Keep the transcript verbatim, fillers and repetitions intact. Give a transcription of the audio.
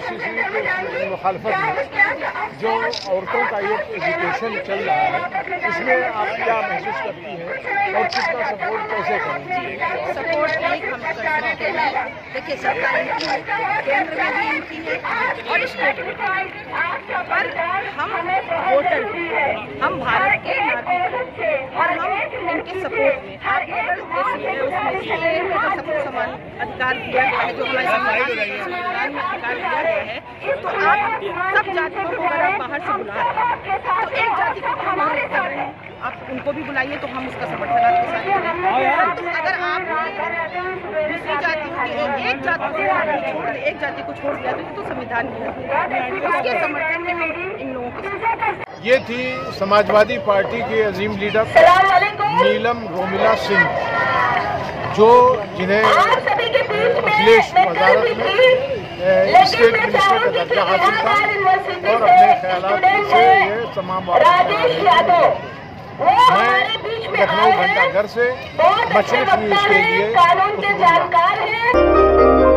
सी की मुखालफत में जो औरतों का ये एजुकेशन चल रहा है, इसमें आप क्या महसूस करती हैं और कितना सपोर्ट कैसे करेंगी? सपोर्ट एक हम कर सकते हैं। देखिए, सरकार इनकी है, केंद्र में भी इनकी है और स्टेट में पर हम वोटर हैं, हम भारत के नागरिक हैं और हम इनके सपोर्ट में। आप अगर देखिए उसमें सबको समान अधिकार दिया गया है, जो हमारे संविधान में अधिकार दिया गया है, तो आप सब जातियों को अगर आप बाहर से बुला रहे हैं तो एक जाति को हम मदद कर रहे हैं, आप उनको भी बुलाइए तो हम उसका समर्थन आपके साथ करें। तो अगर आप दूसरी जातियों के एक जाति को छोड़ एक जाति को छोड़ दिया तो ये तो संविधान नहीं है, उसके समर्थन में हम इन लोगों के साथ। ये थी समाजवादी पार्टी के अजीम लीडर नीलम रोमिला सिंह, जो जिन्हें अखिलेश वजारत में स्टेट मिनिस्टर का दर्जा हासिल था और अपने ख्यालात से ये तमाम वापस मैं लखनऊ घंटा घर से मशरक़ न्यूज़ के लिए।